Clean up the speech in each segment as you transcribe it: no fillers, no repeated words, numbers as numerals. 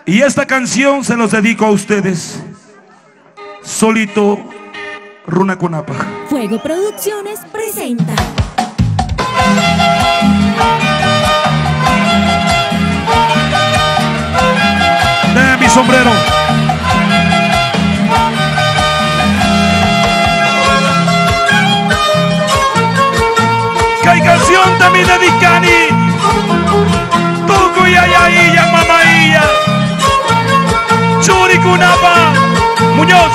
Y esta canción se los dedico a ustedes. Solito, Runa Kunapa. Fuego Producciones presenta. De mi sombrero. Hay canción también dedicani. Tuku ya mamailla. Churi Kunapa Muñoz.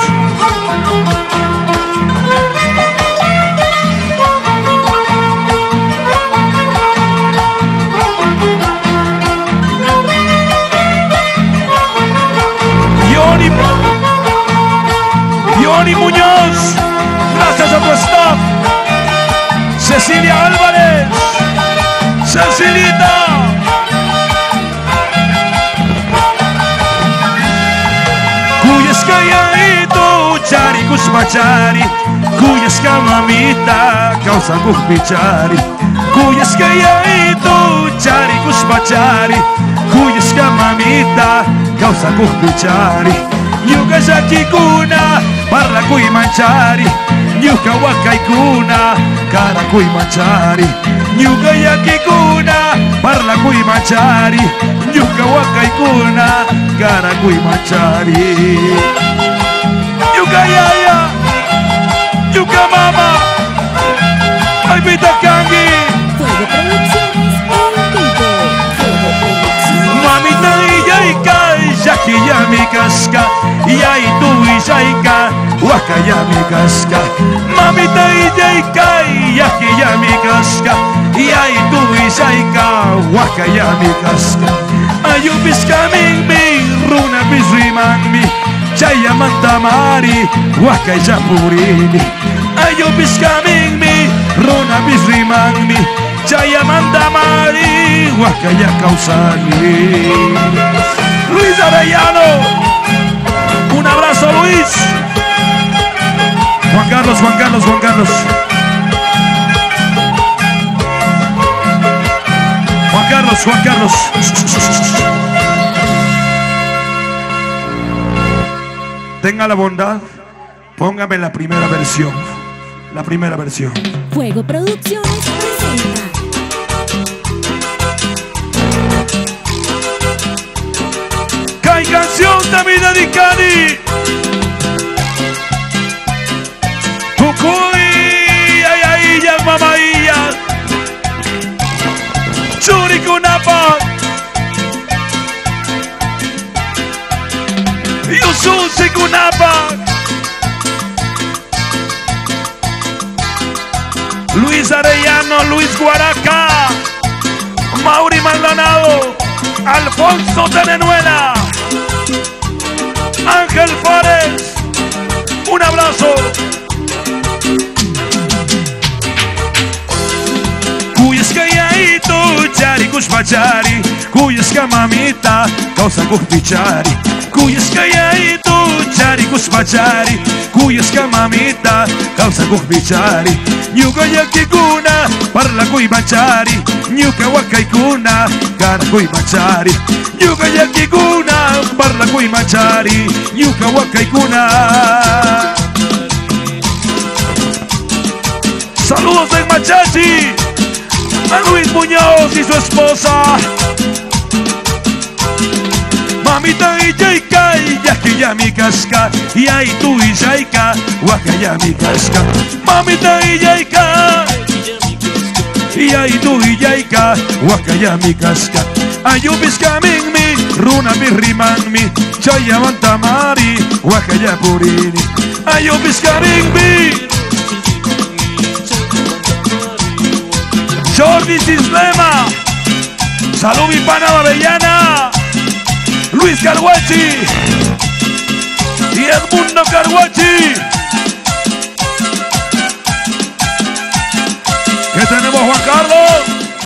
Yoni Muñoz, gracias a tu staff. Cecilia Álvarez, Cecilita. Kuyaskayaito chari kusmachari, kuyaska mamita causa kupichari. Kuyaskayaito chari kusmachari, kuyaska mamita causa kupichari. Yuka yaki kuna parla kui manchari, yuka wakai kuna cara kui manchari. Yuka yaki kuna parla kui manchari, yuka wakai kuna cara kui manchari. Yuka yaya, yuka mama, Alvita Kangi. Fuego Producciones en vivo. Fuego Producciones. Mamita y yaika, yaki ya mi casca. Y ahí tú y yaika, waka ya mi casca. Mamita y yaika, yaki ya mi casca. Y ahí tú y yaika, waka ya mi casca. Ayubis coming me, runa bisriman me. Chaya mantamari, waka ya purini. Ayubis coming me, runa bisriman me. Chaya mantamari, waka ya causani. Luis Arellano. Un abrazo, Luis. Juan Carlos. Juan Carlos. Tenga la bondad, póngame la primera versión. La primera versión. Fuego Producciones presenta. Hay canción también dedicani. Tucuy, ay, ya mamailla. Churi Kunapa. Yususi Kunapa. Luis Arellano, Luis Guaraca, Mauri Maldonado, Alfonso Tenenuela, Ángel Fares, un abrazo. Kuyaskayaito chari kushmachari, kuyaska mamita causa kuspichari. Kuyaskayaito chari kushmachari, kuyaska mamita causa kuspichari. Nyuka yakikuna parla kuimachari, nyuka wakaikuna cara kuimachari. Nyuka yakikuna parla kuimachari, nyuka wakaikuna. Saludos en Machachi a Luis Muñoz y su esposa. Mamita y yaika, y yaki ya mi casca. Y ahí tú y yaika, waka ya mi casca. Mamita y yaika, y ahí tú y yaika, waka ya mi casca. Ayubis coming me, runa mi riman me. Chaya mantamari, waka ya purini. Ayubis coming me. Jordi Cislema, salud mi pana Avellana, Luis Carguachi y Edmundo Carguachi. ¿Qué tenemos, Juan Carlos?